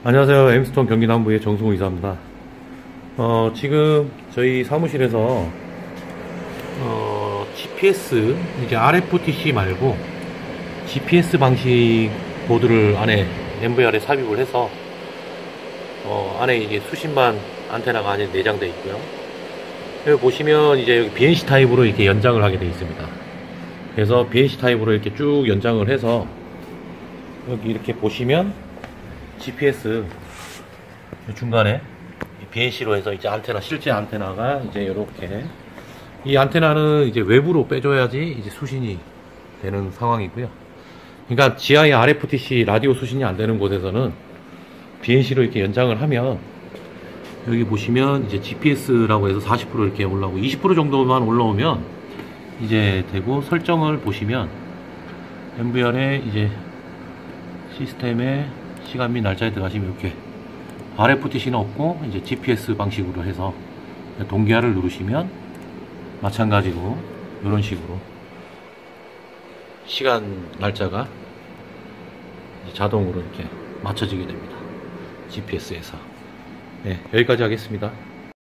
안녕하세요. 엠스톤 경기남부의 정승우 이사입니다. 지금 저희 사무실에서 GPS, 이제 RFTC 말고 GPS 방식 보드를 안에 MVR에 삽입을 해서 안에 이제 수십만 안테나가 안에 내장되어 있고요. 여기 보시면 이제 여기 BNC 타입으로 이렇게 연장을 하게 되어 있습니다. 그래서 BNC 타입으로 이렇게 쭉 연장을 해서 여기 이렇게 보시면 GPS 중간에 BNC로 해서 이제 안테나, 실제 안테나가 이제 이렇게, 이 안테나는 이제 외부로 빼줘야지 이제 수신이 되는 상황이고요. 그러니까 지하에 RFTC 라디오 수신이 안 되는 곳에서는 BNC로 이렇게 연장을 하면 여기 보시면 이제 GPS라고 해서 40% 이렇게 올라오고 20% 정도만 올라오면 이제 되고, 설정을 보시면 MVR에 이제 시스템에 시간 및 날짜에 들어가시면 이렇게 RFTC는 없고 이제 GPS 방식으로 해서 동기화를 누르시면 마찬가지로 이런 식으로 시간 날짜가 자동으로 이렇게 맞춰지게 됩니다. GPS에서. 네, 여기까지 하겠습니다.